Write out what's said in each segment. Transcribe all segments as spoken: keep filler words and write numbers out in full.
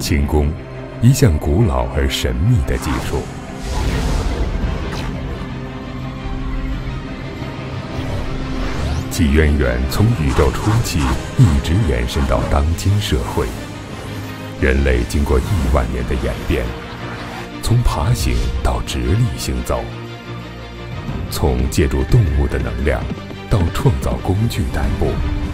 轻功，一项古老而神秘的技术。其渊源从宇宙初期一直延伸到当今社会。人类经过亿万年的演变，从爬行到直立行走，从借助动物的能量到创造工具代步。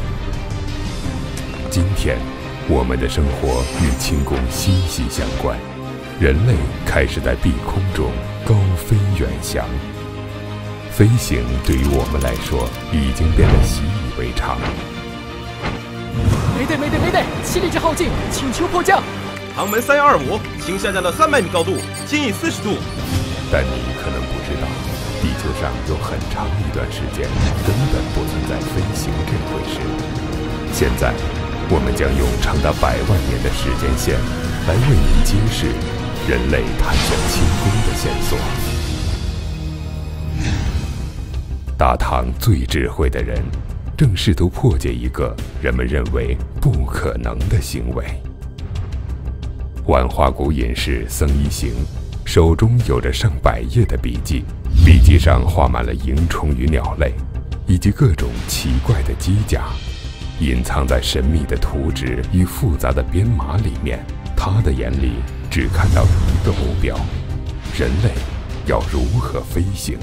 今天，我们的生活与轻功息息相关，人类开始在碧空中高飞远翔。飞行对于我们来说已经变得习以为常。 没得没得没得，气力值耗尽，请求迫降。 航门三幺二五，请下降到三百米高度，倾翼四十度。 但你可能不知道，地球上有很长一段时间根本不存在飞行这回事。现在，我们将用长达百万年的时间线来为你揭示人类探索轻功的线索。大唐最智慧的人，正试图破解一个人们认为不可能的行为。万花谷隐士僧一行手中有着上百页的笔记，笔记上画满了蝇虫与鸟类，以及各种奇怪的机甲。隐藏在神秘的图纸与复杂的编码里面，他的眼里只看到一个目标：人类要如何飞行。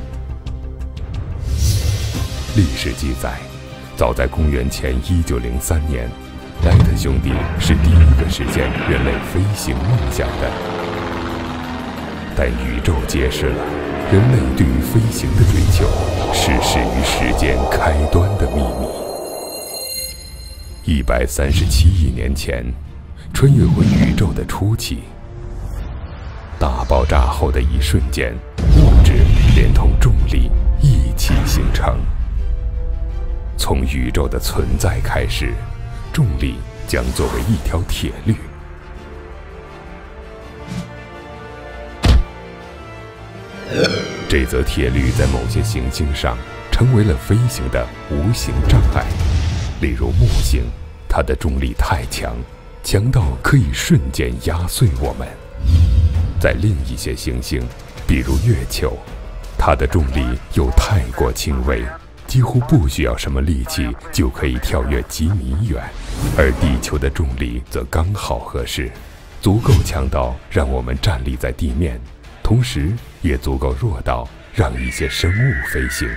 历史记载，早在公元前一九零三年，莱特兄弟是第一个实现人类飞行梦想的。但宇宙揭示了人类对于飞行的追求是始于时间开端的秘密。一百三十七亿年前，穿越回宇宙的初期，大爆炸后的一瞬间，物质连同重力一起形成。从宇宙的存在开始，重力将作为一条铁律。这则铁律在某些行星上成为了飞行的无形障碍。例如木星，它的重力太强，强到可以瞬间压碎我们。在另一些行星，比如月球，它的重力又太过轻微，几乎不需要什么力气就可以跳跃几米远，而地球的重力则刚好合适，足够强到让我们站立在地面，同时也足够弱到让一些生物飞行。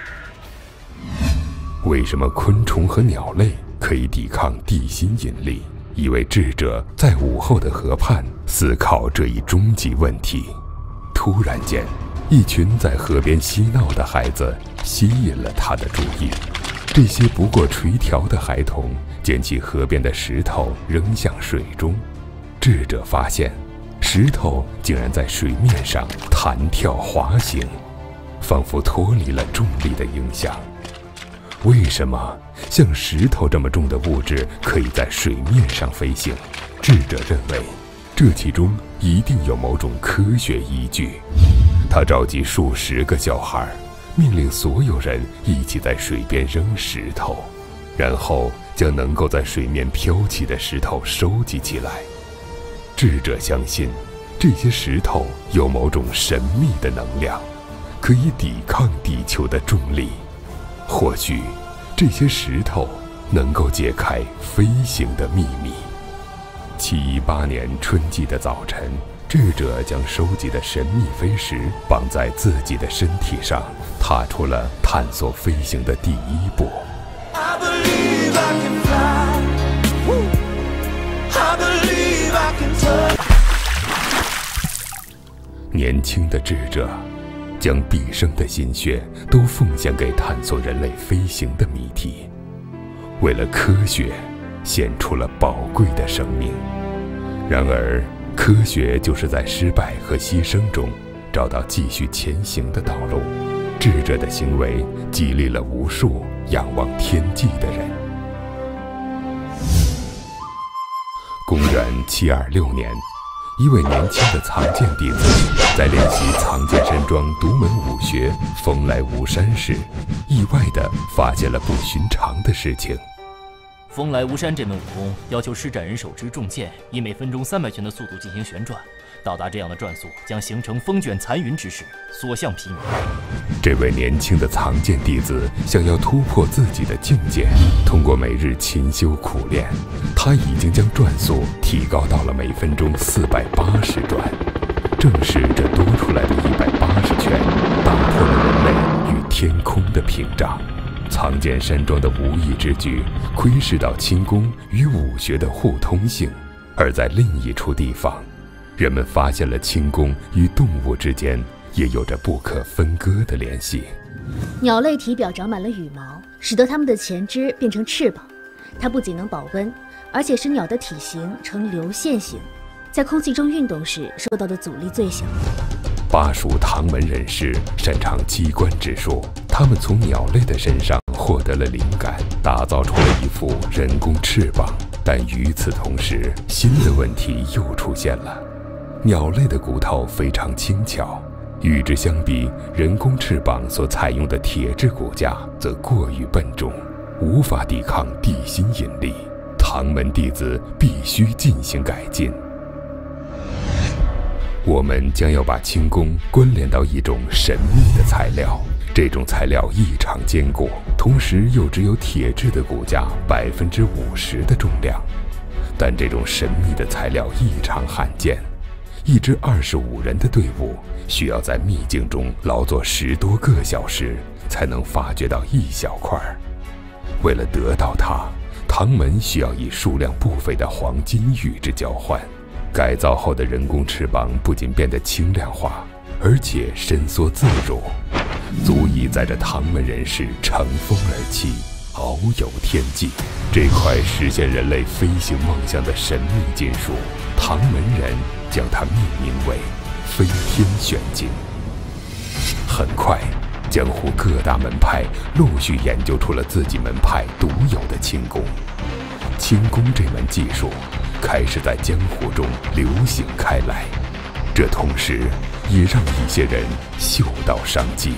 为什么昆虫和鸟类可以抵抗地心引力？一位智者在午后的河畔思考这一终极问题。突然间，一群在河边嬉闹的孩子吸引了他的注意。这些不过垂髫的孩童捡起河边的石头扔向水中，智者发现石头竟然在水面上弹跳滑行，仿佛脱离了重力的影响。为什么像石头这么重的物质可以在水面上飞行？智者认为这其中一定有某种科学依据。他召集数十个小孩，命令所有人一起在水边扔石头，然后将能够在水面飘起的石头收集起来。智者相信这些石头有某种神秘的能量，可以抵抗地球的重力。或许这些石头能够解开飞行的秘密。七一八年春季的早晨，智者将收集的神秘飞石绑在自己的身体上，踏出了探索飞行的第一步。I believe I can fly. I believe I can touch. 年轻的智者将毕生的心血都奉献给探索人类飞行的谜题，为了科学献出了宝贵的生命。然而，科学就是在失败和牺牲中找到继续前行的道路。智者的行为激励了无数仰望天际的人。公元七二六年，一位年轻的藏剑弟子在练习藏剑山庄独门武学风来无山时，意外地发现了不寻常的事情。 风来无山这门武功要求施展人手持重剑，以每分钟三百拳的速度进行旋转。到达这样的转速，将形成风卷残云之势，所向披靡。 这位年轻的藏剑弟子想要突破自己的境界，通过每日勤修苦练，他已经将转速提高到了每分钟四百八十转。正是这多出来的一百八十拳，打破了人类与天空的屏障。藏剑山庄的无意之举，窥视到轻功与武学的互通性。而在另一处地方，人们发现了轻功与动物之间也有着不可分割的联系。 鸟类体表长满了羽毛，使得它们的前肢变成翅膀。它不仅能保温，而且使鸟的体型呈流线型，在空气中运动时受到的阻力最小。 巴蜀唐门人士擅长机关之术，他们从鸟类的身上获得了灵感，打造出了一副人工翅膀。但与此同时，新的问题又出现了。鸟类的骨头非常轻巧，与之相比，人工翅膀所采用的铁质骨架则过于笨重，无法抵抗地心引力。唐门弟子必须进行改进。我们将要把轻功关联到一种神秘的材料，这种材料异常坚固，同时又只有铁质的骨架百分之五十的重量。但这种神秘的材料异常罕见。一支二十五人的队伍需要在秘境中劳作十多个小时，才能发掘到一小块。为了得到它，唐门需要以数量不菲的黄金与之交换。改造后的人工翅膀不仅变得轻量化，而且伸缩自如，足以载着唐门人士乘风而起，遨游天际。这块实现人类飞行梦想的神秘金属，唐门人将它命名为飞天玄金。很快，江湖各大门派陆续研究出了自己门派独有的轻功。轻功这门技术开始在江湖中流行开来，这同时也让一些人嗅到商机。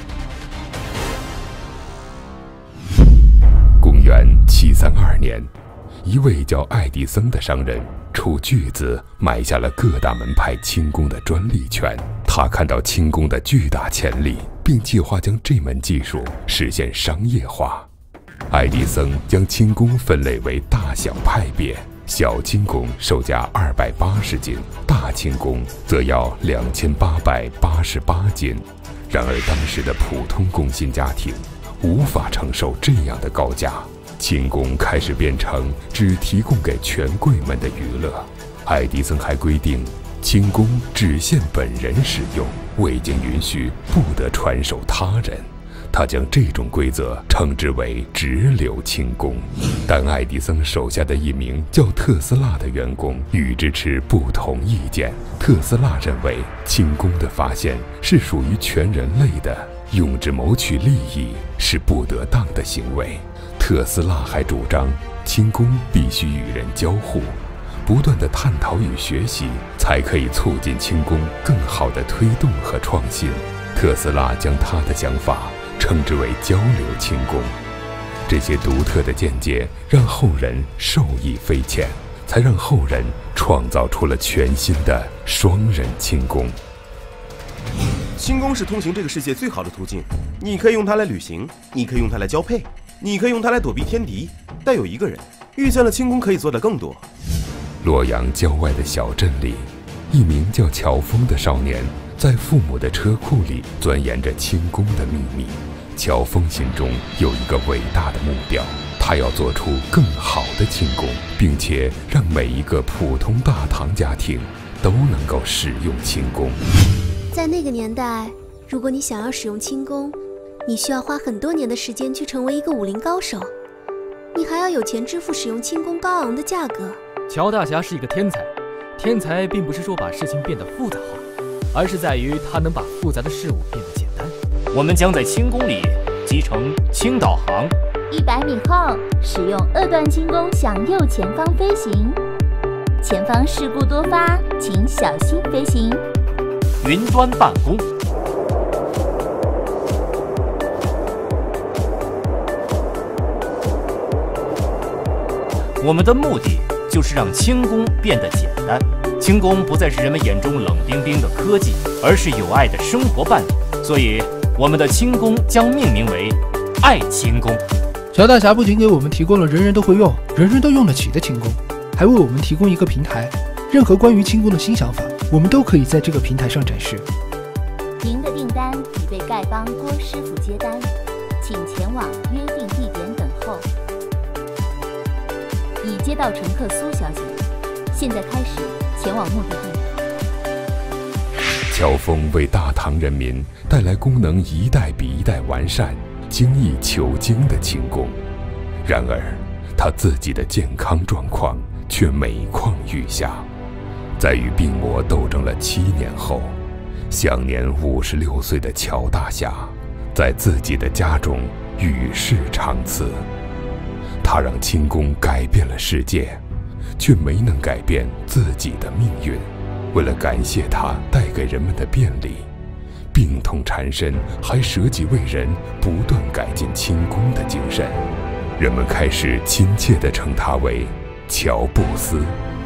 公元七三二年，一位叫爱迪生的商人出巨资买下了各大门派轻功的专利权。他看到轻功的巨大潜力，并计划将这门技术实现商业化。爱迪生将轻功分类为大小派别，小轻功售价二百八十斤，大轻功则要两千八百八十八斤。然而当时的普通工薪家庭无法承受这样的高价，轻功开始变成只提供给权贵们的娱乐。爱迪生还规定，轻功只限本人使用，未经允许不得传授他人。他将这种规则称之为直流轻功。但爱迪生手下的一名叫特斯拉的员工与之持不同意见。特斯拉认为轻功的发现是属于全人类的，用之谋取利益是不得当的行为。特斯拉还主张轻功必须与人交互，不断的探讨与学习，才可以促进轻功更好的推动和创新。特斯拉将他的想法称之为交流轻功。这些独特的见解让后人受益匪浅，才让后人创造出了全新的双人轻功。 轻功是通行这个世界最好的途径，你可以用它来旅行，你可以用它来交配，你可以用它来躲避天敌。但有一个人遇见了轻功可以做得更多。 洛阳郊外的小镇里，一名叫乔峰的少年在父母的车库里钻研着轻功的秘密。乔峰心中有一个伟大的目标，他要做出更好的轻功，并且让每一个普通大唐家庭都能够使用轻功。 在那个年代，如果你想要使用轻功，你需要花很多年的时间去成为一个武林高手，你还要有钱支付使用轻功高昂的价格。 乔大侠是一个天才，天才并不是说把事情变得复杂化，而是在于他能把复杂的事物变得简单。 我们将在轻功里集成轻导航。 一百米后，使用二段轻功向右前方飞行，前方事故多发，请小心飞行。 云端办公。 我们的目的就是让轻功变得简单。轻功不再是人们眼中冷冰冰的科技，而是有爱的生活伴侣。所以，我们的轻功将命名为“爱轻功”。 乔大侠不仅给我们提供了人人都会用、人人都用得起的轻功，还为我们提供一个平台。任何关于轻功的新想法，我们都可以在这个平台上展示。 您的订单已被丐帮郭师傅接单，请前往约定地点等候。已接到乘客苏小姐，现在开始前往目的地。 乔峰为大唐人民带来功能一代比一代完善、精益求精的轻功，然而他自己的健康状况却每况愈下。在与病魔斗争了七年后，享年五十六岁的乔大侠，在自己的家中与世长辞。他让轻功改变了世界，却没能改变自己的命运。为了感谢他带给人们的便利，病痛缠身还舍己为人，不断改进轻功的精神，人们开始亲切地称他为乔布斯。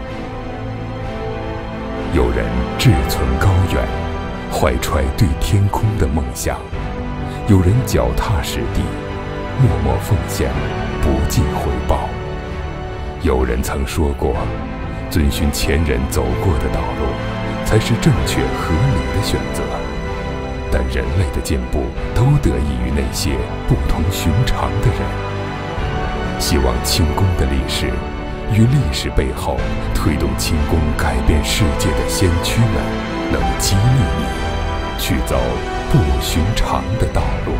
有人志存高远，怀揣对天空的梦想；有人脚踏实地，默默奉献，不计回报。有人曾说过，遵循前人走过的道路，才是正确合理的选择。但人类的进步都得益于那些不同寻常的人。希望轻功的历史与历史背后推动轻功改变世界的先驱们，能激励你去走不寻常的道路。